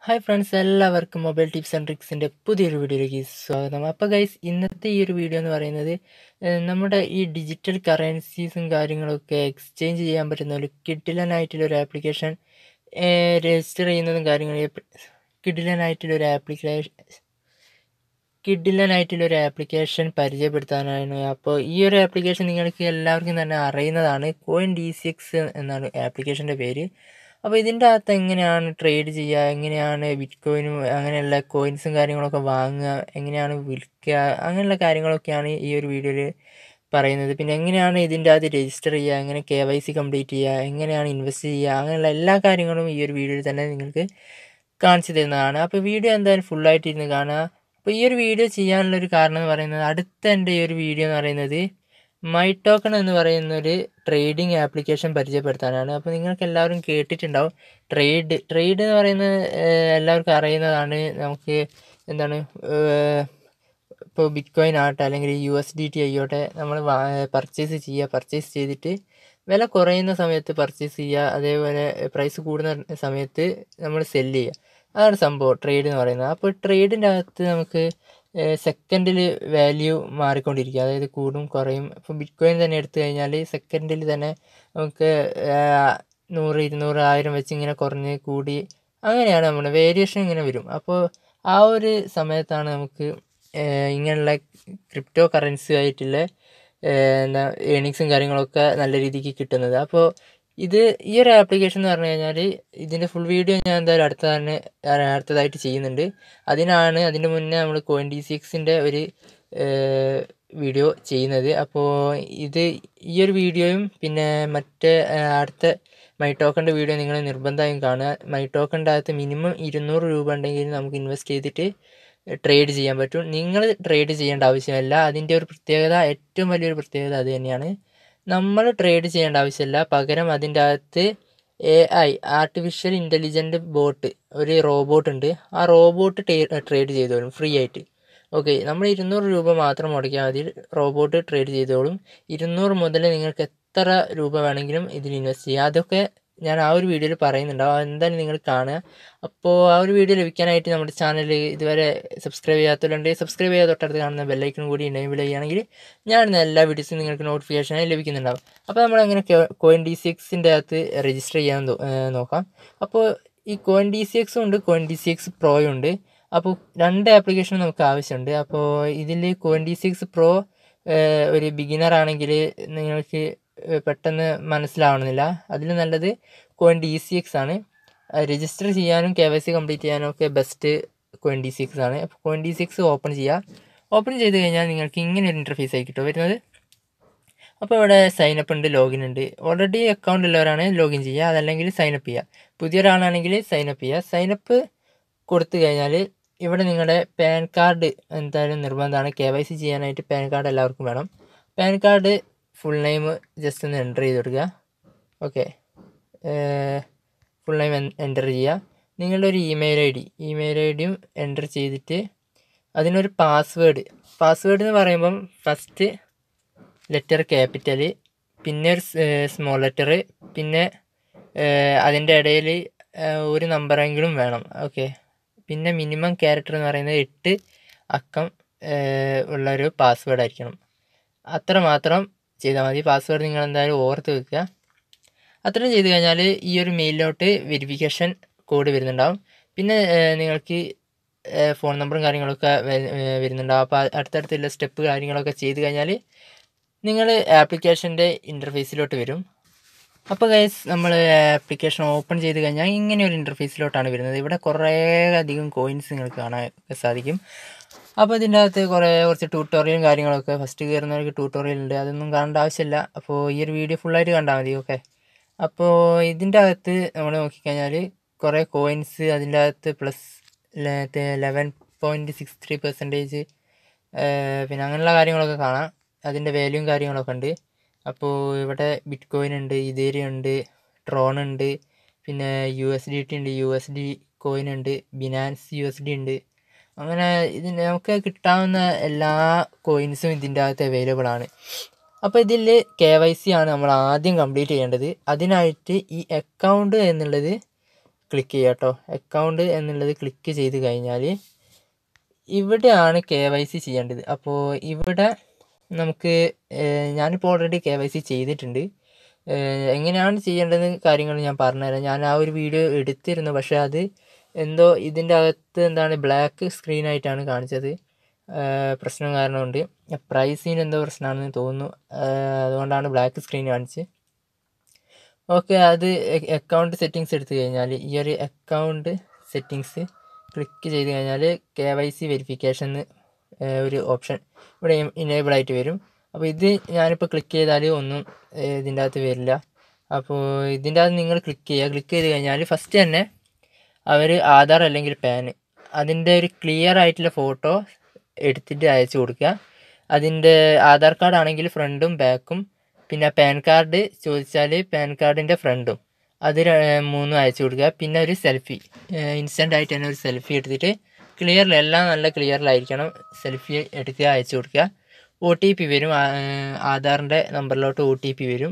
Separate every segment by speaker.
Speaker 1: Hi friends, എല്ലാവർക്കും mobile tips and ട്രിക്സിൻ്റെ പുതിയൊരു വീഡിയോയിലേക്ക് സ്വാഗതം. അപ്പോൾ ഗൈസ്, ഇന്നത്തെ ഈ ഒരു വീഡിയോ എന്ന് പറയുന്നത് നമ്മുടെ ഈ ഡിജിറ്റൽ കറൻസീസും കാര്യങ്ങളൊക്കെ എക്സ്ചേഞ്ച് ചെയ്യാൻ പറ്റുന്ന ഒരു കിഡിലനായിട്ടുള്ളൊരു ആപ്ലിക്കേഷൻ രജിസ്റ്റർ ചെയ്യുന്നതും കാര്യങ്ങളും കിഡിലനായിട്ടുള്ളൊരു ആപ്ലിക്കേഷൻ പരിചയപ്പെടുത്താനാണ്. അപ്പോൾ ഈ ഒരു ആപ്ലിക്കേഷൻ നിങ്ങൾക്ക് എല്ലാവർക്കും തന്നെ അറിയുന്നതാണ്. CoinDCX എന്നാണ് ആപ്ലിക്കേഷൻ്റെ പേര്. അപ്പോൾ ഇതിൻ്റെ അകത്ത് എങ്ങനെയാണ് ട്രേഡ് ചെയ്യുക, എങ്ങനെയാണ് ബിറ്റ്കോയിനും അങ്ങനെയുള്ള കോയിൻസും കാര്യങ്ങളൊക്കെ വാങ്ങുക, എങ്ങനെയാണ് വിൽക്കുക, അങ്ങനെയുള്ള കാര്യങ്ങളൊക്കെയാണ് ഈ ഒരു വീഡിയോയിൽ പറയുന്നത്. പിന്നെ എങ്ങനെയാണ് ഇതിൻ്റെ അകത്ത് രജിസ്റ്റർ ചെയ്യുക, എങ്ങനെ KYC കംപ്ലീറ്റ് ചെയ്യുക, എങ്ങനെയാണ് ഇൻവെസ്റ്റ് ചെയ്യുക, അങ്ങനെയുള്ള എല്ലാ കാര്യങ്ങളും ഈ ഒരു വീഡിയോയിൽ തന്നെ നിങ്ങൾക്ക് കാണിച്ചു തരുന്നതാണ്. അപ്പോൾ വീഡിയോ എന്തായാലും ഫുള്ളായിട്ടിരുന്ന് കാണുക. അപ്പോൾ ഈ ഒരു വീഡിയോ ചെയ്യാനുള്ളൊരു കാരണം എന്ന് പറയുന്നത്, അടുത്ത എൻ്റെ ഈ ഒരു വീഡിയോ എന്ന് പറയുന്നത് മൈടോക്കൺ എന്ന് പറയുന്നൊരു ട്രേഡിംഗ് ആപ്ലിക്കേഷൻ പരിചയപ്പെടുത്താനാണ്. അപ്പോൾ നിങ്ങൾക്ക് എല്ലാവരും കേട്ടിട്ടുണ്ടാവും ട്രേഡ് എന്ന് പറയുന്നത് എല്ലാവർക്കും അറിയുന്നതാണ്. നമുക്ക് എന്താണ് ഇപ്പോൾ ബിറ്റ്കോയിൻ ആകട്ടെ അല്ലെങ്കിൽ USDT ആയിക്കോട്ടെ, നമ്മൾ പർച്ചേസ് ചെയ്തിട്ട് വില കുറയുന്ന സമയത്ത് പർച്ചേസ് ചെയ്യുക, അതേപോലെ പ്രൈസ് കൂടുന്ന സമയത്ത് നമ്മൾ സെല്ല് ചെയ്യുക. അതാണ് സംഭവം ട്രേഡ് എന്ന് പറയുന്നത്. അപ്പോൾ ട്രേഡിൻ്റെ അകത്ത് നമുക്ക് സെക്കൻഡിൽ വാല്യൂ മാറിക്കൊണ്ടിരിക്കുക, അതായത് കൂടും കുറയും. ഇപ്പോൾ ബിറ്റ്കോയിൻ തന്നെ എടുത്തു കഴിഞ്ഞാൽ സെക്കൻഡിൽ തന്നെ നമുക്ക് 100, 200, 1000 വെച്ച് ഇങ്ങനെ കുറഞ്ഞ് കൂടി അങ്ങനെയാണ് നമ്മുടെ വേരിയേഷൻ ഇങ്ങനെ വരും. അപ്പോൾ ആ ഒരു സമയത്താണ് നമുക്ക് ഇങ്ങനെയുള്ള ക്രിപ്റ്റോ കറൻസി ആയിട്ടുള്ള എന്താ ഏണിങ്സും കാര്യങ്ങളൊക്കെ നല്ല രീതിക്ക് കിട്ടുന്നത്. അപ്പോൾ ഈ ഒരു ആപ്ലിക്കേഷൻ എന്ന് പറഞ്ഞു കഴിഞ്ഞാൽ ഇതിൻ്റെ ഫുൾ വീഡിയോ ഞാൻ എന്തായാലും അടുത്തതായിട്ട് ചെയ്യുന്നുണ്ട്. അതിൻ്റെ മുന്നേ നമ്മൾ CoinDCXൻ്റെ ഒരു വീഡിയോ ചെയ്യുന്നത്. അപ്പോൾ ഈ ഒരു വീഡിയോയും പിന്നെ അടുത്ത മൈടോക്കൻ്റെ വീഡിയോ നിങ്ങൾ നിർബന്ധമായും കാണുക. മൈടോക്കൻ്റെ അകത്ത് മിനിമം 200 രൂപ ഉണ്ടെങ്കിൽ നമുക്ക് ഇൻവെസ്റ്റ് ചെയ്തിട്ട് ട്രേഡ് ചെയ്യാൻ പറ്റും. നിങ്ങൾ ട്രേഡ് ചെയ്യേണ്ട ആവശ്യമല്ല. അതിൻ്റെ ഒരു പ്രത്യേകത, ഏറ്റവും വലിയൊരു പ്രത്യേകത അത് തന്നെയാണ്. നമ്മൾ ട്രേഡ് ചെയ്യേണ്ട ആവശ്യമില്ല. പകരം അതിൻ്റെ അകത്ത് AI ആർട്ടിഫിഷ്യൽ ഇൻ്റലിജൻറ്റ് ബോട്ട്, ഒരു റോബോട്ട് ഉണ്ട്. ആ റോബോട്ട് ട്രേഡ് ചെയ്തോളും ഫ്രീ ആയിട്ട്. ഓക്കെ, നമ്മൾ 200 രൂപ മാത്രം മുടക്കിയാൽ മതി, റോബോട്ട് ട്രേഡ് ചെയ്തോളും. 200 മുതൽ നിങ്ങൾക്ക് എത്ര രൂപ വേണമെങ്കിലും ഇതിൽ ഇൻവെസ്റ്റ് ചെയ്യാം. അതൊക്കെ ഞാൻ ആ ഒരു വീഡിയോയിൽ പറയുന്നുണ്ടാവും. എന്തായാലും നിങ്ങൾ കാണുക. അപ്പോൾ ആ ഒരു വീഡിയോ ലഭിക്കാനായിട്ട് നമ്മുടെ ചാനൽ ഇതുവരെ സബ്സ്ക്രൈബ് ചെയ്യാത്തവരുണ്ടെങ്കിൽ സബ്സ്ക്രൈബ് ചെയ്യാതെ തൊട്ടടുത്ത് കാണുന്ന ബെല്ലൈക്കൺ കൂടി എനേബിൾ ചെയ്യുകയാണെങ്കിൽ ഞാനിന്ന് എല്ലാ വീഡിയോസും നിങ്ങൾക്ക് നോട്ടിഫിക്കേഷനായി ലഭിക്കുന്നുണ്ടാവും. അപ്പോൾ നമ്മളെങ്ങനെ CoinDCXൻ്റെ അകത്ത് രജിസ്റ്റർ ചെയ്യാൻ നോക്കാം. അപ്പോൾ ഈ CoinDCX ഉണ്ട്, CoindcxPro ഉണ്ട്. അപ്പോൾ രണ്ട് ആപ്ലിക്കേഷൻ നമുക്ക് ആവശ്യമുണ്ട്. അപ്പോൾ ഇതിൽ CoindcxPro ഒരു ബിഗിനർ ആണെങ്കിൽ നിങ്ങൾക്ക് പെട്ടെന്ന് മനസ്സിലാവണമെന്നില്ല. അതിൽ നല്ലത് CoinDCX ആണ്. രജിസ്റ്റർ ചെയ്യാനും KYC കംപ്ലീറ്റ് ചെയ്യാനും ഒക്കെ ബെസ്റ്റ് CoinDCX ആണ്. അപ്പോൾ CoinDCX ഓപ്പൺ ചെയ്ത് കഴിഞ്ഞാൽ നിങ്ങൾക്ക് ഇങ്ങനെ ഒരു ഇൻ്റർഫേസ് ആയി കിട്ടും വരുന്നത്. അപ്പോൾ ഇവിടെ സൈനപ്പ് ഉണ്ട്, ലോഗിൻ ഉണ്ട്. ഓൾറെഡി അക്കൗണ്ട് ഉള്ളവരാണ് ലോഗിൻ ചെയ്യുക, അതല്ലെങ്കിൽ സൈനപ്പ് ചെയ്യുക. പുതിയൊരാളാണെങ്കിൽ സൈനപ്പ് ചെയ്യുക. സൈനപ്പ് കൊടുത്തു കഴിഞ്ഞാൽ ഇവിടെ നിങ്ങളുടെ പാൻ കാർഡ് എന്തായാലും നിർബന്ധമാണ്. KYC ചെയ്യാനായിട്ട് പാൻ കാർഡ് എല്ലാവർക്കും വേണം. PAN card full name just ഒന്ന് എൻ്റർ ചെയ്ത് കൊടുക്കുക. ഓക്കെ, ഫുൾ നെയിം എൻ്റർ ചെയ്യുക. നിങ്ങളുടെ ഒരു ഇമെയിൽ ഐ ഡിയും എൻ്റർ ചെയ്തിട്ട് അതിനൊരു പാസ്വേഡ് എന്ന് പറയുമ്പം ഫസ്റ്റ് ലെറ്റർ ക്യാപിറ്റൽ, പിന്നെ ഒരു സ്മോൾ ലെറ്റർ, പിന്നെ അതിൻ്റെ ഇടയിൽ ഒരു നമ്പറെങ്കിലും വേണം. ഓക്കെ, പിന്നെ മിനിമം ക്യാരക്ടർ എന്ന് പറയുന്നത് 8 അക്കം ഉള്ളൊരു പാസ്വേഡ് ആയിരിക്കണം. അത്ര മാത്രം ചെയ്താൽ മതി. പാസ്വേഡ് നിങ്ങൾ എന്തായാലും ഓർത്ത് വെക്കുക. അത്രയും ചെയ്ത് കഴിഞ്ഞാൽ ഈ ഒരു മെയിലിലോട്ട് വെരിഫിക്കേഷൻ കോഡ് വരുന്നുണ്ടാവും. പിന്നെ നിങ്ങൾക്ക് ഫോൺ നമ്പറും കാര്യങ്ങളൊക്കെ വരുന്നുണ്ടാവും. അപ്പോൾ അടുത്തടുത്തുള്ള സ്റ്റെപ്പ് കാര്യങ്ങളൊക്കെ ചെയ്ത് കഴിഞ്ഞാൽ നിങ്ങൾ ആപ്ലിക്കേഷൻ്റെ ഇൻ്റർഫേസിലോട്ട് വരും. അപ്പോൾ ഗൈസ്, നമ്മൾ ആപ്ലിക്കേഷൻ ഓപ്പൺ ചെയ്ത് കഴിഞ്ഞാൽ ഇങ്ങനെ ഒരു ഇൻ്റർഫേസിലോട്ടാണ് വരുന്നത്. ഇവിടെ കുറേ അധികം കോയിൻസ് നിങ്ങൾക്ക് കാണാൻ സാധിക്കും. അപ്പോൾ ഇതിൻ്റെ അകത്ത് കുറച്ച് ട്യൂട്ടോറിയലും കാര്യങ്ങളൊക്കെ, ഫസ്റ്റ് കയറുന്നവർക്ക് ട്യൂട്ടോറിയൽ ഉണ്ട്, അതൊന്നും കാണേണ്ട ആവശ്യമില്ല. അപ്പോൾ ഈ ഒരു വീഡിയോ ഫുള്ളായിട്ട് കണ്ടാൽ മതി. ഓക്കെ, അപ്പോൾ ഇതിൻ്റെ അകത്ത് നമ്മൾ നോക്കിക്കഴിഞ്ഞാൽ കുറേ കോയിൻസ് അതിൻ്റെ അകത്ത് പ്ലസ് 11.63% പിന്നെ അങ്ങനെയുള്ള കാര്യങ്ങളൊക്കെ കാണാം. അതിൻ്റെ വാല്യൂയും കാര്യങ്ങളൊക്കെ ഉണ്ട്. അപ്പോൾ ഇവിടെ ബിറ്റ് കോയിൻ ഉണ്ട്, ഇതേരിയം ഉണ്ട്, ട്രോൺ ഉണ്ട്, പിന്നെ USDT ഉണ്ട്, USD കോയിൻ ഉണ്ട്, ബിനാൻസ് USD ഉണ്ട്. അങ്ങനെ നമുക്ക് കിട്ടാവുന്ന എല്ലാ കോയിൻസും ഇതിൻ്റെ അകത്ത് അവൈലബിൾ ആണ്. അപ്പോൾ ഇതിൽ KYC ആണ് നമ്മൾ ആദ്യം കംപ്ലീറ്റ് ചെയ്യേണ്ടത്. അതിനായിട്ട് ഈ അക്കൗണ്ട് എന്നുള്ളത് ക്ലിക്ക് ചെയ്യുക കേട്ടോ. അക്കൗണ്ട് എന്നുള്ളത് ക്ലിക്ക് ചെയ്ത് കഴിഞ്ഞാൽ ഇവിടെയാണ് KYC ചെയ്യേണ്ടത്. അപ്പോൾ ഇവിടെ നമുക്ക് ഞാനിപ്പോൾ ഓൾറെഡി KYC ചെയ്തിട്ടുണ്ട്. എങ്ങനെയാണ് ചെയ്യേണ്ടതെന്ന് കാര്യങ്ങൾ ഞാൻ പറഞ്ഞുതരാം. ഞാൻ ആ ഒരു വീഡിയോ എടുത്തിരുന്നു, പക്ഷേ അത് എന്തോ ഇതിൻ്റെ അകത്ത് എന്താണ് ബ്ലാക്ക് സ്ക്രീനായിട്ടാണ് കാണിച്ചത്. പ്രശ്നം കാരണമുണ്ട്. പ്രൈസിന് എന്തോ പ്രശ്നമാണെന്ന് തോന്നുന്നു, അതുകൊണ്ടാണ് ബ്ലാക്ക് സ്ക്രീൻ കാണിച്ചത്. ഓക്കെ, അത് അക്കൗണ്ട് സെറ്റിങ്സ് എടുത്തു കഴിഞ്ഞാൽ ഈ ഒരു അക്കൗണ്ട് സെറ്റിങ്സ് ക്ലിക്ക് ചെയ്ത് കഴിഞ്ഞാൽ KYC വെരിഫിക്കേഷൻ ഒരു ഓപ്ഷൻ ഇവിടെ ഇനേബിൾ ആയിട്ട് വരും. അപ്പോൾ ഇത് ഞാനിപ്പോൾ ക്ലിക്ക് ചെയ്താൽ ഒന്നും ഇതിൻ്റെ അകത്ത് വരില്ല. അപ്പോൾ ഇതിൻ്റെ അകത്ത് നിങ്ങൾ ക്ലിക്ക് ചെയ്ത് കഴിഞ്ഞാൽ ഫസ്റ്റ് തന്നെ അവർ ആധാർ അല്ലെങ്കിൽ പാൻ അതിൻ്റെ ഒരു ക്ലിയർ ആയിട്ടുള്ള ഫോട്ടോ എടുത്തിട്ട് അയച്ചു കൊടുക്കുക. അതിൻ്റെ ആധാർ കാർഡ് ആണെങ്കിൽ ഫ്രണ്ടും ബാക്കും, പിന്നെ പാൻ കാർഡ് ചോദിച്ചാൽ പാൻ കാർഡിൻ്റെ ഫ്രണ്ടും, അത് മൂന്നും അയച്ചു കൊടുക്കുക. പിന്നെ ഒരു സെൽഫി, ഇൻസ്റ്റൻ്റ് ആയിട്ട് തന്നെ ഒരു സെൽഫി എടുത്തിട്ട് എല്ലാം നല്ല ക്ലിയറിലായിരിക്കണം, സെൽഫി എടുക്കുക, അയച്ചു കൊടുക്കുക. OTP വരും, ആധാറിൻ്റെ നമ്പറിലോട്ട് OTP വരും.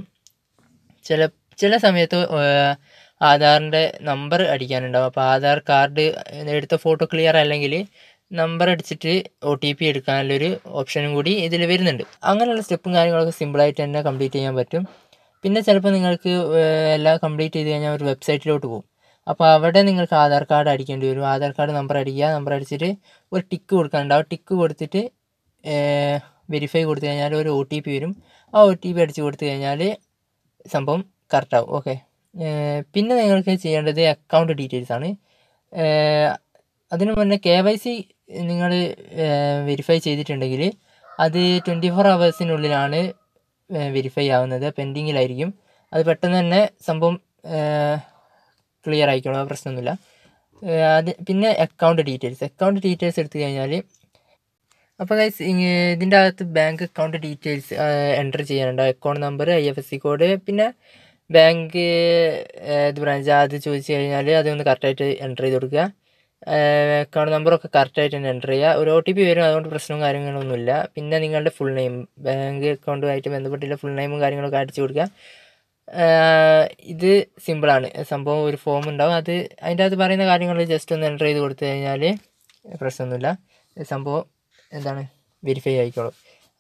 Speaker 1: ചില സമയത്ത് ആധാറിൻ്റെ നമ്പർ അടിക്കാനുണ്ടാവും. അപ്പോൾ ആധാർ കാർഡ് എടുത്ത ഫോട്ടോ ക്ലിയർ അല്ലെങ്കിൽ നമ്പർ അടിച്ചിട്ട് OTP എടുക്കാനുള്ളൊരു ഓപ്ഷനും കൂടി ഇതിൽ വരുന്നുണ്ട്. അങ്ങനെയുള്ള സ്റ്റെപ്പും കാര്യങ്ങളൊക്കെ സിമ്പിളായിട്ട് തന്നെ കംപ്ലീറ്റ് ചെയ്യാൻ പറ്റും. പിന്നെ ചിലപ്പോൾ നിങ്ങൾക്ക് എല്ലാം കംപ്ലീറ്റ് ചെയ്ത് കഴിഞ്ഞാൽ ഒരു വെബ്സൈറ്റിലോട്ട് പോകും. അപ്പോൾ അവിടെ നിങ്ങൾക്ക് ആധാർ കാർഡ് അടിക്കേണ്ടി വരും. ആധാർ കാർഡ് നമ്പർ അടിക്കുക, നമ്പർ അടിച്ചിട്ട് ഒരു ടിക്ക് കൊടുക്കാനുണ്ടാവും. ടിക്ക് കൊടുത്തിട്ട് വെരിഫൈ കൊടുത്തു കഴിഞ്ഞാൽ ഒരു OTP വരും. ആ OTP അടിച്ച് കൊടുത്തു കഴിഞ്ഞാൽ സംഭവം കറക്റ്റാവും. ഓക്കെ, പിന്നെ നിങ്ങൾക്ക് ചെയ്യേണ്ടത് അക്കൗണ്ട് ഡീറ്റെയിൽസ് ആണ്. അതിനു മുന്നേ KYC നിങ്ങൾ വെരിഫൈ ചെയ്തിട്ടുണ്ടെങ്കിൽ അത് 24 hours വെരിഫൈ ആവുന്നത്. പെൻഡിങ്ങിലായിരിക്കും. അത് പെട്ടെന്ന് തന്നെ സംഭവം ക്ലിയർ ആയിക്കോളും, ആ പ്രശ്നമൊന്നുമില്ല. പിന്നെ അക്കൗണ്ട് ഡീറ്റെയിൽസ് എടുത്തു കഴിഞ്ഞാൽ അപ്പോൾ ഗൈസ് ഇതിൻ്റെ അകത്ത് ബാങ്ക് അക്കൗണ്ട് ഡീറ്റെയിൽസ് എൻ്റർ ചെയ്യാനുണ്ട്. അക്കൗണ്ട് നമ്പർ, IFSC കോഡ്, പിന്നെ ബാങ്ക് ഏത് ബ്രാഞ്ച് അത് ചോദിച്ചു കഴിഞ്ഞാൽ അതൊന്ന് കറക്റ്റായിട്ട് എൻ്റർ ചെയ്ത് കൊടുക്കുക. അക്കൗണ്ട് നമ്പറൊക്കെ കറക്റ്റായിട്ട് തന്നെ എൻ്റർ ചെയ്യുക. ഒരു OTP വരും, അതുകൊണ്ട് പ്രശ്നവും കാര്യങ്ങളൊന്നുമില്ല. പിന്നെ നിങ്ങളുടെ ഫുൾ നെയിം, ബാങ്ക് അക്കൗണ്ടുമായിട്ട് ബന്ധപ്പെട്ടുള്ള ഫുൾ നെയിമും കാര്യങ്ങളൊക്കെ അടിച്ചു കൊടുക്കുക. ഇത് സിമ്പിളാണ് സംഭവം. ഒരു ഫോം ഉണ്ടാവും, അത് അതിൻ്റെ അകത്ത് പറയുന്ന കാര്യങ്ങൾ ജസ്റ്റ് ഒന്ന് എൻ്റർ ചെയ്ത് കൊടുത്തു കഴിഞ്ഞാൽ പ്രശ്നമൊന്നുമില്ല, സംഭവം എന്താണ് വെരിഫൈ ആയിക്കോളും.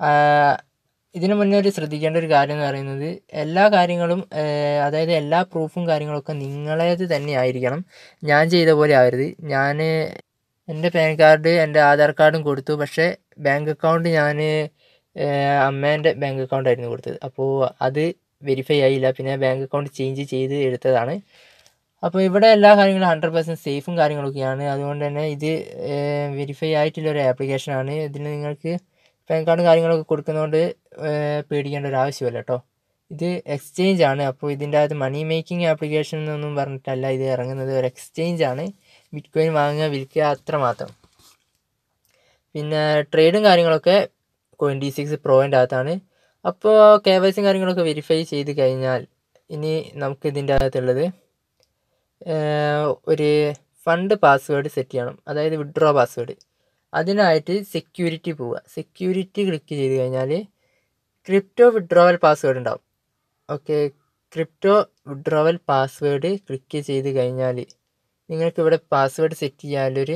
Speaker 1: ഇതിനു മുന്നേ ശ്രദ്ധിക്കേണ്ട ഒരു കാര്യം എന്ന് പറയുന്നത് എല്ലാ കാര്യങ്ങളും, അതായത് എല്ലാ പ്രൂഫും കാര്യങ്ങളൊക്കെ നിങ്ങളേത് തന്നെ ആയിരിക്കണം. ഞാൻ ചെയ്ത പോലെ ആവരുത്. ഞാൻ എൻ്റെ പാൻ കാർഡ് എൻ്റെ ആധാർ കാർഡും കൊടുത്തു, പക്ഷേ ബാങ്ക് അക്കൗണ്ട് ഞാൻ അമ്മേൻ്റെ ബാങ്ക് അക്കൗണ്ടായിരുന്നു കൊടുത്തത്. അപ്പോൾ അത് വെരിഫൈ ആയില്ല. പിന്നെ ബാങ്ക് അക്കൗണ്ട് ചേഞ്ച് ചെയ്ത് എടുത്തതാണ്. അപ്പോൾ ഇവിടെ എല്ലാ കാര്യങ്ങളും 100% സേഫും കാര്യങ്ങളൊക്കെയാണ്. അതുകൊണ്ട് തന്നെ ഇത് വെരിഫൈ ആയിട്ടുള്ളൊരു ആപ്ലിക്കേഷനാണ്. ഇതിന് നിങ്ങൾക്ക് പാൻ കാർഡും കാര്യങ്ങളൊക്കെ കൊടുക്കുന്നതുകൊണ്ട് പേടിക്കേണ്ട ഒരു ആവശ്യമില്ല കേട്ടോ. ഇത് എക്സ്ചേഞ്ച് ആണ്. അപ്പോൾ ഇതിൻ്റെ അകത്ത് മണി മേക്കിംഗ് ആപ്ലിക്കേഷൻ എന്നൊന്നും പറഞ്ഞിട്ടല്ല ഇത് ഇറങ്ങുന്നത്, ഒരു എക്സ്ചേഞ്ച് ആണ്. ബിറ്റ്കോയിൻ വാങ്ങുക, വിൽക്കുക, അത്രമാത്രം. പിന്നെ ട്രേഡും കാര്യങ്ങളൊക്കെ coindcxproൻ്റെ അകത്താണ്. അപ്പോൾ KYC കാര്യങ്ങളൊക്കെ വെരിഫൈ ചെയ്ത് കഴിഞ്ഞാൽ ഇനി നമുക്ക് ഇതിൻ്റെ അകത്തുള്ളത് ഒരു ഫണ്ട് പാസ്വേഡ് സെറ്റ് ചെയ്യണം, അതായത് വിഡ്രോ പാസ്വേഡ്. അതിനായിട്ട് സെക്യൂരിറ്റി പോവുക. സെക്യൂരിറ്റി ക്ലിക്ക് ചെയ്ത് കഴിഞ്ഞാൽ ക്രിപ്റ്റോ വിഡ്രോവൽ പാസ്വേഡ് ഉണ്ടാവും. Okay, crypto withdrawal password click ചെയ്ത് കഴിഞ്ഞാൽ നിങ്ങൾക്കിവിടെ പാസ്വേഡ് സെറ്റ് ചെയ്യാനൊരു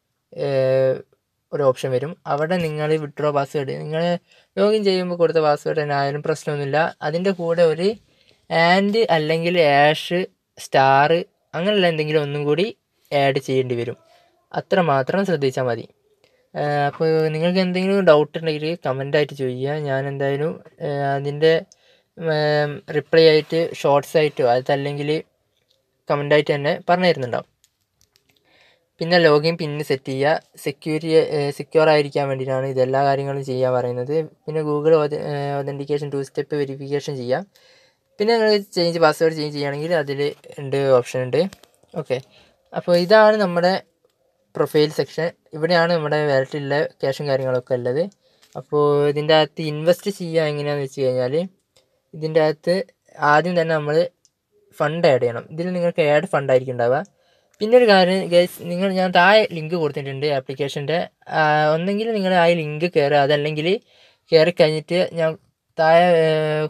Speaker 1: ഓപ്ഷൻ വരും. അവിടെ നിങ്ങൾ വിഡ്രോ പാസ്വേഡ് നിങ്ങൾ ലോഗിൻ ചെയ്യുമ്പോൾ കൊടുത്ത പാസ്വേഡ് തന്നെ ആയാലും പ്രശ്നമൊന്നുമില്ല. അതിൻ്റെ കൂടെ ഒരു അല്ലെങ്കിൽ ** അങ്ങനെയുള്ള എന്തെങ്കിലും ഒന്നും കൂടി ആഡ് ചെയ്യേണ്ടി വരും. അത്ര മാത്രം ശ്രദ്ധിച്ചാൽ മതി. അപ്പോൾ നിങ്ങൾക്ക് എന്തെങ്കിലും ഡൗട്ട് ഉണ്ടെങ്കിൽ കമൻ്റായിട്ട് ചോദിക്കുക. ഞാൻ എന്തായാലും അതിൻ്റെ റിപ്ലൈ ആയിട്ട് ഷോർട്സ് ആയിട്ടോ അതല്ലെങ്കിൽ കമൻ്റായിട്ട് തന്നെ പറഞ്ഞു തരുന്നുണ്ടാവും. പിന്നെ ലോഗിൻ പിന്ന് സെറ്റ് ചെയ്യുക. സെക്യൂർ ആയിരിക്കാൻ വേണ്ടിയിട്ടാണ് ഇതെല്ലാ കാര്യങ്ങളും ചെയ്യാൻ പറയുന്നത്. പിന്നെ ഗൂഗിൾ ഒതൻറ്റിക്കേഷൻ 2 സ്റ്റെപ്പ് വെരിഫിക്കേഷൻ ചെയ്യുക. പിന്നെ നിങ്ങൾ പാസ്വേഡ് ചേഞ്ച് ചെയ്യുകയാണെങ്കിൽ അതിൽ ഓപ്ഷൻ ഉണ്ട്. ഓക്കെ, അപ്പോൾ ഇതാണ് നമ്മുടെ പ്രൊഫൈൽ സെക്ഷൻ. ഇവിടെയാണ് നമ്മുടെ വാലറ്റിലുള്ള ക്യാഷും കാര്യങ്ങളൊക്കെ ഉള്ളത്. അപ്പോൾ ഇതിൻ്റെ അകത്ത് ഇൻവെസ്റ്റ് ചെയ്യുക എങ്ങനെയാണെന്ന് വെച്ച് കഴിഞ്ഞാൽ ഇതിൻ്റെ അകത്ത് ആദ്യം തന്നെ നമ്മൾ ഫണ്ട് ആഡ് ചെയ്യണം. ഇതിൽ നിങ്ങൾക്ക് ആഡ് ഫണ്ടായിരിക്കും ഉണ്ടാവുക. പിന്നെ ഒരു കാര്യം ഗൈസ്, ഞാൻ താഴെ ലിങ്ക് കൊടുത്തിട്ടുണ്ട് ആപ്ലിക്കേഷൻ്റെ. ഒന്നെങ്കിൽ നിങ്ങൾ ആ ലിങ്ക് കയറുക, അതല്ലെങ്കിൽ കയറി കഴിഞ്ഞിട്ട് ഞാൻ താഴെ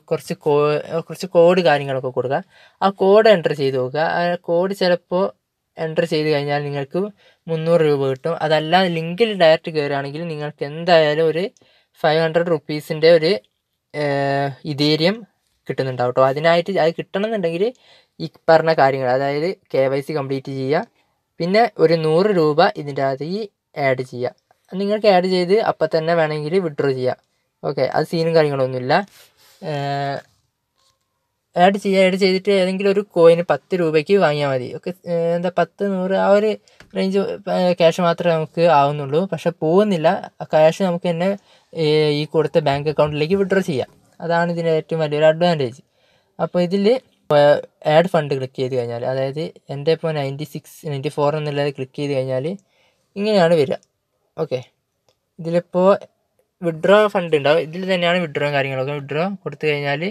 Speaker 1: കുറച്ച് കോഡ് കാര്യങ്ങളൊക്കെ കൊടുക്കുക. ആ കോഡ് എൻ്റർ ചെയ്ത് നോക്കുക. ആ കോഡ് ചിലപ്പോൾ എൻ്റർ ചെയ്ത് കഴിഞ്ഞാൽ നിങ്ങൾക്ക് 300 രൂപ കിട്ടും. അതല്ല ലിങ്കിൽ ഡയറക്റ്റ് കയറുകയാണെങ്കിൽ നിങ്ങൾക്ക് എന്തായാലും ഒരു 500 റുപ്പീസിൻ്റെ ഒരു ഇതേരിയം കിട്ടുന്നുണ്ടാവും കേട്ടോ. അതിനായിട്ട് അത് കിട്ടണമെന്നുണ്ടെങ്കിൽ ഈ പറഞ്ഞ കാര്യങ്ങൾ, അതായത് KYC കംപ്ലീറ്റ് ചെയ്യുക, പിന്നെ ഒരു 100 രൂപ ഇതിൻ്റെ അകത്ത് ആഡ് ചെയ്യുക. നിങ്ങൾക്ക് ആഡ് ചെയ്ത് അപ്പം തന്നെ വേണമെങ്കിൽ വിഡ്രോ ചെയ്യാം. ഓക്കെ, അത് സീനും കാര്യങ്ങളൊന്നുമില്ല. ആഡ് ചെയ്തിട്ട് ഏതെങ്കിലും ഒരു കോയിന് 10 രൂപയ്ക്ക് വാങ്ങിയാൽ മതി. ഓക്കെ, എന്താ 10 100 ആ ഒരു റേഞ്ച് ക്യാഷ് മാത്രമേ നമുക്ക് ആവുന്നുള്ളൂ. പക്ഷെ പോകുന്നില്ല, ആ ക്യാഷ് നമുക്ക് തന്നെ ഈ കൊടുത്ത ബാങ്ക് അക്കൗണ്ടിലേക്ക് വിഡ്രോ ചെയ്യാം. അതാണ് ഇതിൻ്റെ ഏറ്റവും വലിയൊരു അഡ്വാൻറ്റേജ്. അപ്പോൾ ഇതിൽ ആഡ് ഫണ്ട് ക്ലിക്ക് ചെയ്ത് കഴിഞ്ഞാൽ, അതായത് എൻ്റെ ഇപ്പോൾ 94 എന്നുള്ളത് ക്ലിക്ക് ചെയ്ത് കഴിഞ്ഞാൽ ഇങ്ങനെയാണ് വരിക. ഓക്കെ, ഇതിലിപ്പോൾ വിഡ്രോ ഫണ്ട് ഉണ്ടാവും. ഇതിൽ തന്നെയാണ് വിഡ്രോയും കാര്യങ്ങളൊക്കെ. വിഡ്രോ കൊടുത്തു കഴിഞ്ഞാൽ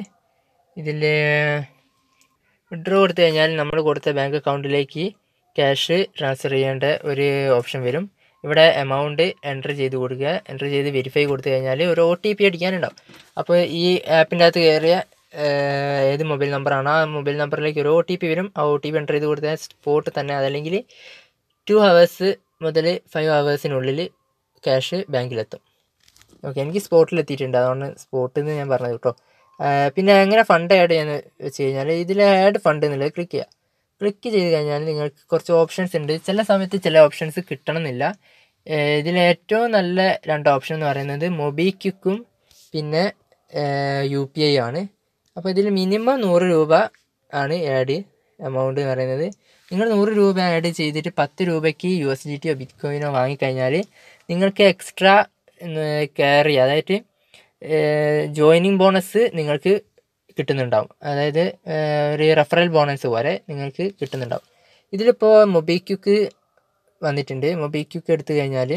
Speaker 1: നമ്മൾ കൊടുത്ത ബാങ്ക് അക്കൗണ്ടിലേക്ക് ക്യാഷ് ട്രാൻസ്ഫർ ചെയ്യേണ്ട ഒരു ഓപ്ഷൻ വരും. ഇവിടെ എമൗണ്ട് എൻ്റർ ചെയ്ത് കൊടുക്കുക. എൻ്റർ ചെയ്ത് വെരിഫൈ കൊടുത്തു കഴിഞ്ഞാൽ ഒരു OTP അടിക്കാനുണ്ടാവും. അപ്പോൾ ഈ ആപ്പിൻ്റെ അകത്ത് കയറിയ ഏത് മൊബൈൽ നമ്പറാണോ ആ മൊബൈൽ നമ്പറിലേക്ക് ഒരു OTP വരും. ആ OTP എൻ്റർ ചെയ്ത് കൊടുത്താൽ സ്പോട്ട് തന്നെ, അതല്ലെങ്കിൽ 2 hours മുതൽ 5 hours ക്യാഷ് ബാങ്കിലെത്തും. ഓക്കെ, എനിക്ക് സ്പോട്ടിലെത്തിയിട്ടുണ്ട്, അതുകൊണ്ട് സ്പോട്ടിൽ നിന്ന് ഞാൻ പറഞ്ഞത് കേട്ടോ. പിന്നെ എങ്ങനെ ഫണ്ട് ആഡ് ചെയ്യാന്ന് വെച്ച് കഴിഞ്ഞാൽ ഇതിൽ ആഡ് ഫണ്ട് എന്നുള്ളത് ക്ലിക്ക് ചെയ്യുക. ക്ലിക്ക് ചെയ്ത് കഴിഞ്ഞാൽ നിങ്ങൾക്ക് കുറച്ച് ഓപ്ഷൻസ് ഉണ്ട്. ചില സമയത്ത് ചില ഓപ്ഷൻസ് കിട്ടണമെന്നില്ല. ഇതിൽ ഏറ്റവും നല്ല 2 ഓപ്ഷൻ എന്ന് പറയുന്നത് മൊബിക്വിക്കും പിന്നെ UPI ആണ്. അപ്പോൾ ഇതിൽ മിനിമം 100 രൂപ ആണ് ആഡ് എമൗണ്ട് എന്ന് പറയുന്നത്. നിങ്ങൾ 100 രൂപ ആഡ് ചെയ്തിട്ട് 10 രൂപയ്ക്ക് USDT ബിറ്റ്കോയിനോ വാങ്ങിക്കഴിഞ്ഞാൽ നിങ്ങൾക്ക് എക്സ്ട്രാ കയറി, അതായത് ജോയിനിങ് ബോണസ് നിങ്ങൾക്ക് കിട്ടുന്നുണ്ടാവും. അതായത് ഒരു റെഫറൽ ബോണസ് പോലെ നിങ്ങൾക്ക് കിട്ടുന്നുണ്ടാവും. ഇതിലിപ്പോൾ മൊബിക്വിക്ക് വന്നിട്ടുണ്ട്. മൊബിക്വിക്ക് എടുത്തു കഴിഞ്ഞാൽ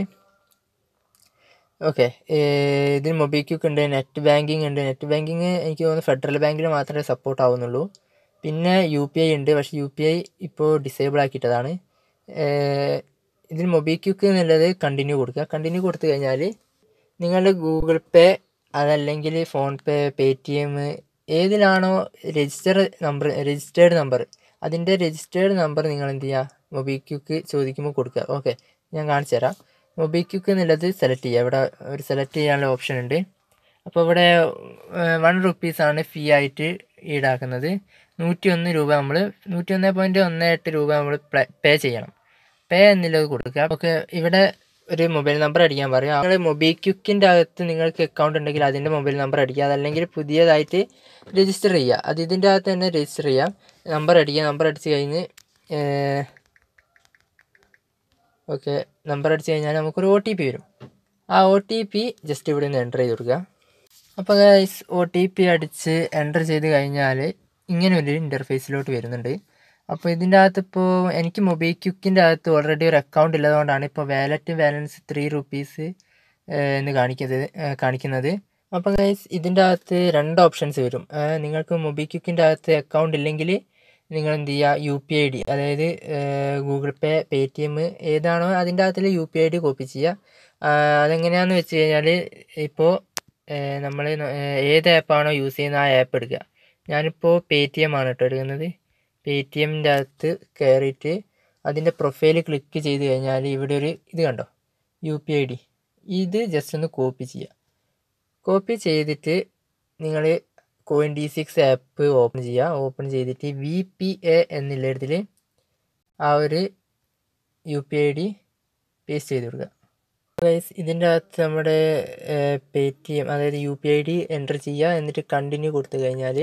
Speaker 1: ഓക്കെ, ഇതിൽ മൊബിക്വിക്ക് ഉണ്ട്, നെറ്റ് ബാങ്കിങ് ഉണ്ട്. നെറ്റ് ബാങ്കിങ് എനിക്ക് തോന്നുന്നു ഫെഡറൽ ബാങ്കിൽ മാത്രമേ സപ്പോർട്ട് ആവുന്നുള്ളൂ. പിന്നെ UPI ഉണ്ട്, പക്ഷേ UPI ഇപ്പോൾ ഡിസേബിൾ ആക്കിയിട്ടതാണ്. ഇതിൽ മൊബിക്വിക്ക് എന്നുള്ളത് കണ്ടിന്യൂ കൊടുക്കുക. കണ്ടിന്യൂ കൊടുത്തു കഴിഞ്ഞാൽ നിങ്ങളുടെ ഗൂഗിൾ പേ, അതല്ലെങ്കിൽ ഫോൺപേ, PayTM ഏതിലാണോ രജിസ്റ്റേർഡ് നമ്പർ അതിൻ്റെ രജിസ്റ്റേർഡ് നമ്പർ നിങ്ങൾ എന്ത് ചെയ്യുക, മൊബിക്വിക്ക് ചോദിക്കുമ്പോൾ കൊടുക്കുക. ഓക്കെ, ഞാൻ കാണിച്ചു തരാം. മൊബിക്വിക്ക് എന്നുള്ളത് സെലക്ട് ചെയ്യുക. ഇവിടെ ഒരു സെലക്ട് ചെയ്യാനുള്ള ഓപ്ഷൻ ഉണ്ട്. അപ്പോൾ ഇവിടെ 1 റുപ്പീസാണ് ഫീ ആയിട്ട് ഈടാക്കുന്നത്. 101 രൂപ നമ്മൾ 101.18 രൂപ നമ്മൾ പേ ചെയ്യണം. പേ എന്നുള്ളത് കൊടുക്കുക. ഓക്കെ, ഇവിടെ ഒരു മൊബൈൽ നമ്പർ അടിക്കാൻ പറയാം. നിങ്ങൾ മൊബിക്വിക്കിൻ്റെ അകത്ത് നിങ്ങൾക്ക് അക്കൗണ്ട് ഉണ്ടെങ്കിൽ അതിൻ്റെ മൊബൈൽ നമ്പർ അടിക്കുക, അതല്ലെങ്കിൽ പുതിയതായിട്ട് രജിസ്റ്റർ ചെയ്യുക. അത് ഇതിൻ്റെ അകത്ത് തന്നെ രജിസ്റ്റർ ചെയ്യാം. നമ്പർ അടിക്കുക. നമ്പർ അടിച്ച് കഴിഞ്ഞ് ഓക്കെ, നമ്പർ അടിച്ച് കഴിഞ്ഞാൽ നമുക്കൊരു OTP വരും. ആ OTP ജസ്റ്റ് ഇവിടെ നിന്ന് എൻ്റർ ചെയ്ത് കൊടുക്കുക. അപ്പോൾ ഗൈസ്, OTP അടിച്ച് എൻ്റർ ചെയ്ത് കഴിഞ്ഞാൽ ഇങ്ങനെ ഒരു ഇൻ്റർഫേസിലോട്ട് വരുന്നുണ്ട്. അപ്പോൾ ഇതിൻ്റെ അകത്ത് ഇപ്പോൾ എനിക്ക് മൊബിക്വിക്കിൻ്റെ അകത്ത് ഓൾറെഡി ഒരു അക്കൗണ്ട് ഉള്ളതുകൊണ്ടാണ് ഇപ്പോൾ വാലറ്റ് ബാലൻസ് 3 റുപ്പീസ് എന്ന് കാണിക്കുന്നത്. അപ്പോൾ ഗൈസ്, ഇതിൻ്റെ അകത്ത് 2 ഓപ്ഷൻസ് വരും. നിങ്ങൾക്ക് മൊബിക്വിക്കിൻ്റെ അകത്ത് അക്കൗണ്ട് ഇല്ലെങ്കിൽ നിങ്ങൾ എന്ത് ചെയ്യുക, UPI ID, അതായത് ഗൂഗിൾ പേ, PayTM ഏതാണോ അതിൻ്റെ അകത്തിൽ UPI ID കോപ്പി ചെയ്യുക. അതെങ്ങനെയാണെന്ന് വെച്ച് കഴിഞ്ഞാൽ ഇപ്പോൾ നമ്മൾ ഏത് ആപ്പാണോ യൂസ് ചെയ്യുന്നത് ആ ആപ്പ് എടുക്കുക. ഞാനിപ്പോൾ PayTM ആണ് കേട്ടോ എടുക്കുന്നത്. PayTMൻ്റെ അകത്ത് കയറിയിട്ട് അതിൻ്റെ പ്രൊഫൈൽ ക്ലിക്ക് ചെയ്ത് കഴിഞ്ഞാൽ ഇവിടെ ഒരു ഇത് കണ്ടോ, UPI ID. ഇത് ജസ്റ്റ് ഒന്ന് കോപ്പി ചെയ്യുക. കോപ്പി ചെയ്തിട്ട് നിങ്ങൾ CoinDCX ആപ്പ് ഓപ്പൺ ചെയ്യുക. ഓപ്പൺ ചെയ്തിട്ട് VPA എന്നുള്ളതിൽ ആ ഒരു UPI ID പേസ്റ്റ് ചെയ്ത് കൊടുക്കുക. ഗൈസ്, ഇതിൻ്റെ അകത്ത് നമ്മുടെ PayTM അതായത് UPI ID എൻ്റർ ചെയ്യുക. എന്നിട്ട് കണ്ടിന്യൂ കൊടുത്തു കഴിഞ്ഞാൽ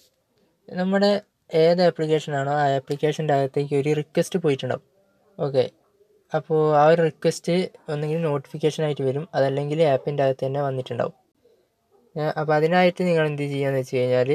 Speaker 1: നമ്മുടെ ഏത് ആപ്ലിക്കേഷനാണോ ആ ആപ്ലിക്കേഷൻ്റെ അകത്തേക്ക് ഒരു റിക്വസ്റ്റ് പോയിട്ടുണ്ടാവും. ഓക്കെ, അപ്പോൾ ആ ഒരു റിക്വസ്റ്റ് ഒന്നെങ്കിൽ നോട്ടിഫിക്കേഷനായിട്ട് വരും, അതല്ലെങ്കിൽ ആപ്പിൻ്റെ അകത്ത് തന്നെ വന്നിട്ടുണ്ടാവും. അപ്പോൾ അതിനായിട്ട് നിങ്ങൾ എന്ത് ചെയ്യുകയെന്ന് വെച്ച് കഴിഞ്ഞാൽ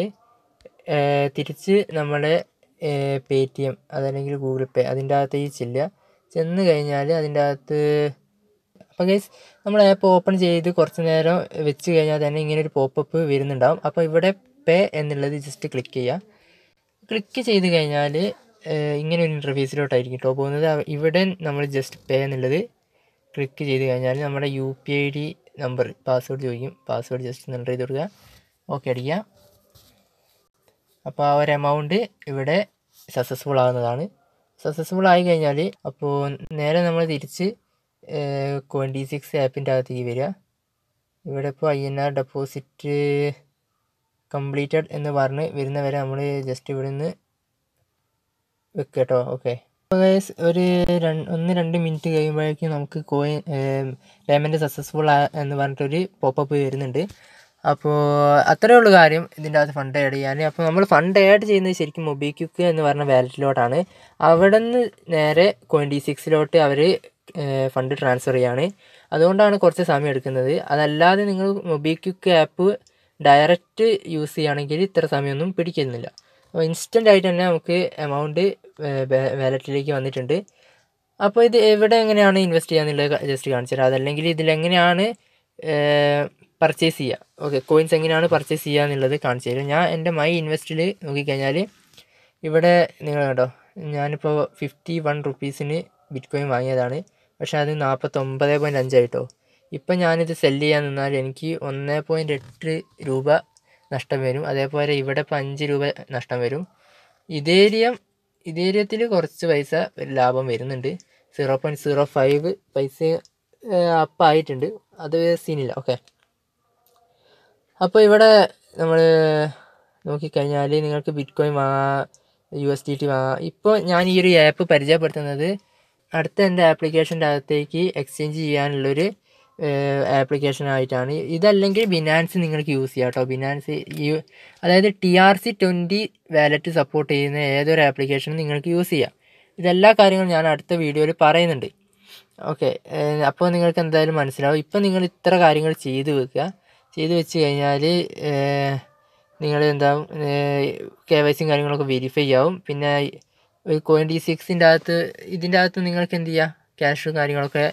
Speaker 1: തിരിച്ച് നമ്മുടെ PayTM അതല്ലെങ്കിൽ ഗൂഗിൾ പേ അതിൻ്റെ അകത്തേക്ക് ചെന്ന് കഴിഞ്ഞാൽ അതിൻ്റെ അകത്ത് അപ്പോൾ ഗൈസ്, നമ്മൾ ആപ്പ് ഓപ്പൺ ചെയ്ത് കുറച്ച് നേരം വെച്ച് കഴിഞ്ഞാൽ തന്നെ ഇങ്ങനെ ഒരു പോപ്പപ്പ് വരുന്നുണ്ടാവും. അപ്പോൾ ഇവിടെ പേ എന്നുള്ളത് ജസ്റ്റ് ക്ലിക്ക് ചെയ്യുക. ക്ലിക്ക് ചെയ്ത് കഴിഞ്ഞാൽ ഇങ്ങനെ ഒരു ഇൻ്റർഫേസിലോട്ടായിരിക്കും കേട്ടോ പോകുന്നത്. ഇവിടെ നമ്മൾ ജസ്റ്റ് പേ എന്നുള്ളത് ക്ലിക്ക് ചെയ്ത് കഴിഞ്ഞാൽ നമ്മുടെ UPI ID നമ്പർ പാസ്വേഡ് ചോദിക്കും. പാസ്വേഡ് ജസ്റ്റ് എൻ്റർ ചെയ്ത് കൊടുക്കുക. ഓക്കെ അടിക്കുക. അപ്പോൾ ആ ഒരു എമൗണ്ട് ഇവിടെ സക്സസ്ഫുൾ ആകുന്നതാണ്. സക്സസ്ഫുൾ ആയി കഴിഞ്ഞാൽ അപ്പോൾ നേരെ നമ്മൾ തിരിച്ച് Coindcx ആപ്പിൻ്റെ അകത്തേക്ക് വരിക. ഇവിടെ ഇപ്പോൾ INR ഡെപ്പോസിറ്റ് കംപ്ലീറ്റഡ് എന്ന് പറഞ്ഞ് വരുന്നവരെ നമ്മൾ ജസ്റ്റ് ഇവിടെ നിന്ന് വെക്കുക കേട്ടോ. ഓക്കെ, ഒരു 1-2 മിനിറ്റ് കഴിയുമ്പോഴേക്കും നമുക്ക് പേയ്മെൻറ്റ് സക്സസ്ഫുൾ എന്ന് പറഞ്ഞിട്ടൊരു പോപ്പപ്പ് വരുന്നുണ്ട്. അപ്പോൾ അത്രയേ ഉള്ളൂ കാര്യം ഇതിൻ്റെ അകത്ത് ഫണ്ട് ആഡ് ചെയ്യാൻ. അപ്പോൾ നമ്മൾ ഫണ്ട് ആഡ് ചെയ്യുന്നത് ശരിക്കും മൊബിക്വിക്ക് എന്ന് പറഞ്ഞ വാലറ്റിലോട്ടാണ്. അവിടെ നിന്ന് നേരെ Coindcxലോട്ട് അവർ ഫണ്ട് ട്രാൻസ്ഫർ ചെയ്യാണ്. അതുകൊണ്ടാണ് കുറച്ച് സമയം എടുക്കുന്നത്. അതല്ലാതെ നിങ്ങൾ മൊബിക്വിക്ക് ആപ്പ് ഡയറക്റ്റ് യൂസ് ചെയ്യുകയാണെങ്കിൽ ഇത്ര സമയമൊന്നും പിടിക്കുന്നില്ല. അപ്പോൾ ഇൻസ്റ്റൻ്റ് ആയിട്ട് തന്നെ നമുക്ക് എമൗണ്ട് വാലറ്റിലേക്ക് വന്നിട്ടുണ്ട്. അപ്പോൾ ഇത് എവിടെ എങ്ങനെയാണ് ഇൻവെസ്റ്റ് ചെയ്യാന്നുള്ളത് ജസ്റ്റ് കാണിച്ചു തരാം. അതല്ലെങ്കിൽ ഇതിലെങ്ങനെയാണ് പർച്ചേസ് ചെയ്യുക, ഓക്കെ, കോയിൻസ് എങ്ങനെയാണ് പർച്ചേസ് ചെയ്യുക എന്നുള്ളത് കാണിച്ചു തരും. ഞാൻ എൻ്റെ മൈ ഇൻവെസ്റ്റിൽ നോക്കിക്കഴിഞ്ഞാൽ ഇവിടെ നിങ്ങൾ കണ്ടോ, ഞാനിപ്പോൾ 51 റുപ്പീസിന് ബിറ്റ്കോയിൻ വാങ്ങിയതാണ്. പക്ഷേ അത് 49.5 ആയിട്ടോ. ഇപ്പം ഞാനിത് സെല്ല് ചെയ്യാൻ നിന്നാൽ എനിക്ക് 1.8 രൂപ നഷ്ടം വരും. അതേപോലെ ഇവിടെ ഇപ്പോൾ 5 രൂപ നഷ്ടം വരും. ഇതേരിയത്തിൽ കുറച്ച് പൈസ ലാഭം വരുന്നുണ്ട്. 0.05 പൈസ അപ്പായിട്ടുണ്ട്. അത് സീനില്ല. ഓക്കെ, അപ്പോൾ ഇവിടെ നമ്മൾ നോക്കിക്കഴിഞ്ഞാൽ നിങ്ങൾക്ക് ബിറ്റ്കോയിൻ വാങ്ങാം, USDT വാങ്ങാം. ഇപ്പോൾ ഞാൻ ഈ ഒരു ആപ്പ് പരിചയപ്പെടുത്തുന്നത് അടുത്ത എൻ്റെ ആപ്ലിക്കേഷൻ്റെ അകത്തേക്ക് എക്സ്ചേഞ്ച് ചെയ്യാനുള്ളൊരു ആപ്ലിക്കേഷനായിട്ടാണ്. ഇതല്ലെങ്കിൽ ബിനാൻസ് നിങ്ങൾക്ക് യൂസ് ചെയ്യാം കേട്ടോ. ബിനാൻസ് അതായത് TRC20 വാലറ്റ് സപ്പോർട്ട് ചെയ്യുന്ന ഏതൊരു ആപ്ലിക്കേഷനും നിങ്ങൾക്ക് യൂസ് ചെയ്യാം. ഇതെല്ലാ കാര്യങ്ങളും ഞാൻ അടുത്ത വീഡിയോയിൽ പറയുന്നുണ്ട്. ഓക്കെ, അപ്പോൾ നിങ്ങൾക്ക് എന്തായാലും മനസ്സിലാവും. ഇപ്പം നിങ്ങൾ ഇത്ര കാര്യങ്ങൾ ചെയ്ത് വെച്ച് കഴിഞ്ഞാൽ നിങ്ങൾ എന്താവും, KYC കാര്യങ്ങളൊക്കെ വെരിഫൈ ആവും. പിന്നെ Coindcxൻ്റെ അകത്ത് ഇതിൻ്റെ അകത്ത് നിങ്ങൾക്ക് എന്ത് ചെയ്യുക, ക്യാഷും കാര്യങ്ങളൊക്കെ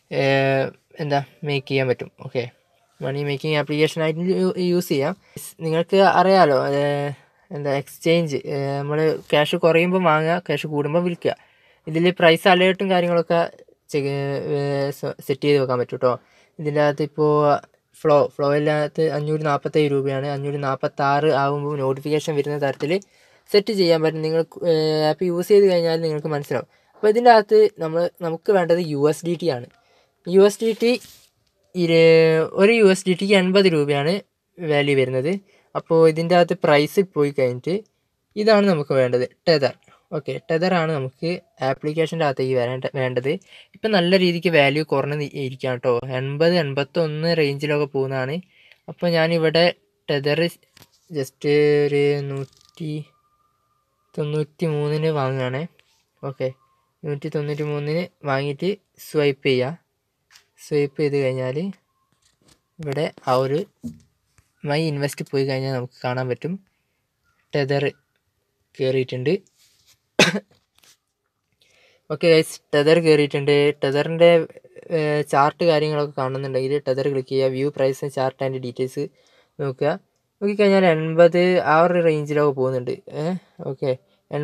Speaker 1: മേക്ക് ചെയ്യാൻ പറ്റും. ഓക്കെ, മണി മേക്കിംഗ് ആപ്ലിക്കേഷനായിട്ട് യൂസ് ചെയ്യാം. നിങ്ങൾക്ക് അറിയാലോ എക്സ്ചേഞ്ച്, നമ്മൾ ക്യാഷ് കുറയുമ്പോൾ വാങ്ങുക, ക്യാഷ് കൂടുമ്പോൾ വിൽക്കുക. ഇതിൽ പ്രൈസ് അലേർട്ടും കാര്യങ്ങളൊക്കെ സെറ്റ് ചെയ്ത് വെക്കാൻ പറ്റും കേട്ടോ. ഇതിൻ്റെ അകത്ത് ഇപ്പോൾ ഫ്ലോയിനകത്ത് 547 രൂപയാണ്. 546 ആകുമ്പോൾ നോട്ടിഫിക്കേഷൻ വരുന്ന തരത്തിൽ സെറ്റ് ചെയ്യാൻ പറ്റും. നിങ്ങൾ ആപ്പ് യൂസ് ചെയ്ത് കഴിഞ്ഞാൽ നിങ്ങൾക്ക് മനസ്സിലാവും. അപ്പോൾ ഇതിൻ്റെ അകത്ത് നമുക്ക് വേണ്ടത് USDT ആണ്. USDT ഒരു USDTക്ക് 80 രൂപയാണ് വാല്യൂ വരുന്നത്. അപ്പോൾ ഇതിൻ്റെ അകത്ത് പ്രൈസ് പോയി കഴിഞ്ഞിട്ട് ഇതാണ് നമുക്ക് വേണ്ടത്, ടെതർ. ഓക്കെ, ടെതറാണ് നമുക്ക് ആപ്ലിക്കേഷൻ്റെ അകത്തേക്ക് വേണ്ടത്. ഇപ്പം നല്ല രീതിക്ക് വാല്യൂ കുറഞ്ഞ് ഇരിക്കുകയാണ് കേട്ടോ. 80-81 റേഞ്ചിലൊക്കെ പോകുന്നതാണ്. അപ്പോൾ ഞാനിവിടെ ടെതർ ജസ്റ്റ് ഒരു 193 വാങ്ങുകയാണ്. ഓക്കെ, 193 വാങ്ങിയിട്ട് സ്വൈപ്പ് ചെയ്ത് കഴിഞ്ഞാൽ ഇവിടെ ആ ഒരു മൈ ഇൻവെസ്റ്റ് പോയി കഴിഞ്ഞാൽ നമുക്ക് കാണാൻ പറ്റും ടെതർ കയറിയിട്ടുണ്ട്. ഓക്കെ ഗൈസ്, ടെതർ കയറിയിട്ടുണ്ട്. ടെതറിൻ്റെ ചാർട്ട് കാര്യങ്ങളൊക്കെ കാണുന്നുണ്ടെങ്കിൽ ടെതർ ക്ലിക്ക് ചെയ്യുക. View price chart and details നോക്കിക്കഴിഞ്ഞാൽ 80 ആ ഒരു റേഞ്ചിലൊക്കെ പോകുന്നുണ്ട്. ഓക്കെ,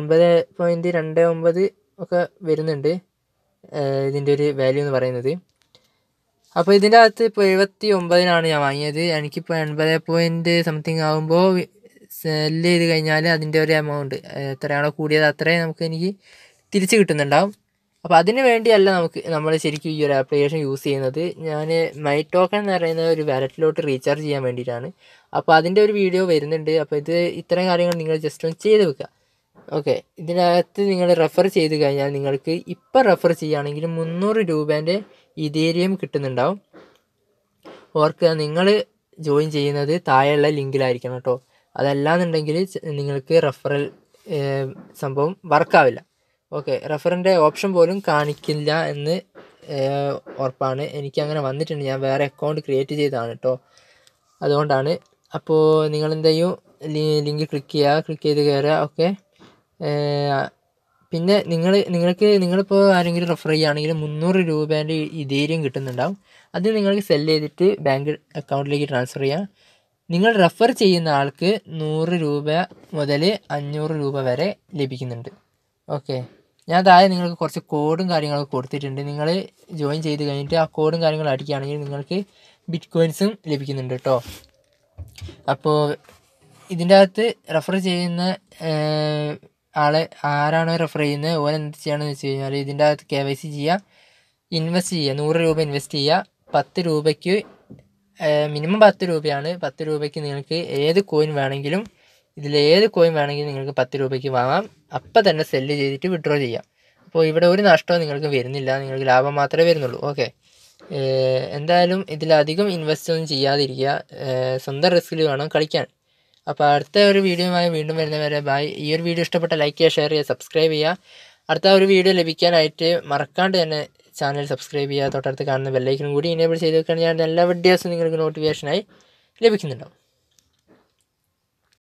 Speaker 1: 80.29 ഒക്കെ വരുന്നുണ്ട് ഇതിൻ്റെ ഒരു വാല്യൂ എന്ന് പറയുന്നത്. അപ്പോൾ ഇതിൻ്റെ അകത്ത് ഇപ്പോൾ 79-നാണ് ഞാൻ വാങ്ങിയത്. എനിക്കിപ്പോൾ 80 ആകുമ്പോൾ സെല്ല് ചെയ്ത് കഴിഞ്ഞാൽ അതിൻ്റെ ഒരു എമൗണ്ട് എത്രയാണോ കൂടിയത് അത്രയും എനിക്ക് തിരിച്ച് കിട്ടുന്നുണ്ടാവും. അപ്പോൾ അതിന് വേണ്ടിയല്ല നമ്മൾ ശരിക്കും ഈ ഒരു ആപ്ലിക്കേഷൻ യൂസ് ചെയ്യുന്നത്. ഞാൻ മൈ ടോക്കൺ എന്ന് പറയുന്ന ഒരു വാലറ്റിലോട്ട് റീചാർജ് ചെയ്യാൻ വേണ്ടിയിട്ടാണ്. അപ്പോൾ അതിൻ്റെ ഒരു വീഡിയോ വരുന്നുണ്ട്. അപ്പോൾ ഇത്രയും കാര്യങ്ങൾ നിങ്ങൾ ജസ്റ്റ് ഒന്ന് ചെയ്ത് വെക്കുക. ഓക്കെ, ഇതിനകത്ത് നിങ്ങൾ റെഫർ ചെയ്ത് കഴിഞ്ഞാൽ നിങ്ങൾക്ക് ഇപ്പം റെഫർ ചെയ്യുകയാണെങ്കിൽ 300 രൂപേൻ്റെ ഇതേരിയം കിട്ടുന്നുണ്ടാവും. ഓർക്കുക, നിങ്ങൾ ജോയിൻ ചെയ്യുന്നത് താഴെയുള്ള ലിങ്കിലായിരിക്കണം കേട്ടോ. അതല്ലാന്നുണ്ടെങ്കിൽ നിങ്ങൾക്ക് റെഫറൽ സംഭവം വർക്കാവില്ല. ഓക്കെ, റെഫറിൻ്റെ ഓപ്ഷൻ പോലും കാണിക്കില്ല എന്ന് ഉറപ്പാണ്. എനിക്കങ്ങനെ വന്നിട്ടുണ്ട്. ഞാൻ വേറെ അക്കൗണ്ട് ക്രിയേറ്റ് ചെയ്തതാണ് കേട്ടോ, അതുകൊണ്ടാണ്. അപ്പോൾ നിങ്ങളെന്ത് ചെയ്യും, ലിങ്ക് ക്ലിക്ക് ചെയ്ത് കയറുക. ഓക്കെ, പിന്നെ നിങ്ങളിപ്പോൾ ആരെങ്കിലും റെഫർ ചെയ്യുകയാണെങ്കിൽ 300 രൂപേൻ്റെ ഇതേരിയം കിട്ടുന്നുണ്ടാവും. അത് നിങ്ങൾക്ക് സെല്ല് ചെയ്തിട്ട് ബാങ്ക് അക്കൗണ്ടിലേക്ക് ട്രാൻസ്ഫർ ചെയ്യാം. നിങ്ങൾ റെഫർ ചെയ്യുന്ന ആൾക്ക് 100 രൂപ മുതൽ 500 രൂപ വരെ ലഭിക്കുന്നുണ്ട്. ഓക്കെ, ഞാൻ താഴെ നിങ്ങൾക്ക് കുറച്ച് കോഡും കാര്യങ്ങളൊക്കെ കൊടുത്തിട്ടുണ്ട്. നിങ്ങൾ ജോയിൻ ചെയ്ത് കഴിഞ്ഞിട്ട് ആ കോഡും കാര്യങ്ങളും അടിക്കുകയാണെങ്കിൽ നിങ്ങൾക്ക് ബിറ്റ് കോയിൻസും ലഭിക്കുന്നുണ്ട് കേട്ടോ. അപ്പോൾ ഇതിൻ്റെ അകത്ത് റെഫർ ചെയ്യുന്ന ആളെ ആരാണോ റെഫർ ചെയ്യുന്നത് ഓൻ എന്ത് ചെയ്യണമെന്ന് വെച്ച് കഴിഞ്ഞാൽ ഇതിൻ്റെ അകത്ത് KYC ചെയ്യുക, ഇൻവെസ്റ്റ് ചെയ്യുക, 100 രൂപ ഇൻവെസ്റ്റ് ചെയ്യുക. 10 രൂപയ്ക്ക് മിനിമം 10 രൂപയാണ്. 10 രൂപയ്ക്ക് നിങ്ങൾക്ക് ഏത് കോയിൻ വേണമെങ്കിലും ഇതിലേത് കോയിൻ വേണമെങ്കിലും നിങ്ങൾക്ക് 10 രൂപയ്ക്ക് വാങ്ങാം. അപ്പം തന്നെ സെല്ല് ചെയ്തിട്ട് വിഡ്രോ ചെയ്യാം. അപ്പോൾ ഇവിടെ ഒരു നഷ്ടവും നിങ്ങൾക്ക് വരുന്നില്ല, നിങ്ങൾക്ക് ലാഭം മാത്രമേ വരുന്നുള്ളൂ. ഓക്കെ, എന്തായാലും ഇതിലധികം ഇൻവെസ്റ്റ് ഒന്നും ചെയ്യാതിരിക്കുക, സ്വന്തം റിസ്കിൽ വേണം കളിക്കാൻ. അപ്പോൾ അടുത്ത ഒരു വീഡിയോയുമായി വീണ്ടും വരുന്നവരെ ബൈ. ഈ ഒരു വീഡിയോ ഇഷ്ടപ്പെട്ട ലൈക്ക് ചെയ്യുക, ഷെയർ ചെയ്യുക, സബ്സ്ക്രൈബ് ചെയ്യുക. അടുത്ത ഒരു വീഡിയോ ലഭിക്കാനായിട്ട് മറക്കാണ്ട് തന്നെ ചാനൽ സബ്സ്ക്രൈബ് ചെയ്യുക. തൊട്ടടുത്ത് കാണുന്ന ബെല്ലൈക്കനും കൂടി ഇനേബിൾ ചെയ്ത് വെക്കുകയാണെങ്കിൽ ഞാൻ എല്ലാ വീഡിയോസും നിങ്ങൾക്ക് നോട്ടിഫിക്കേഷനായി ലഭിക്കുന്നുണ്ടാവും.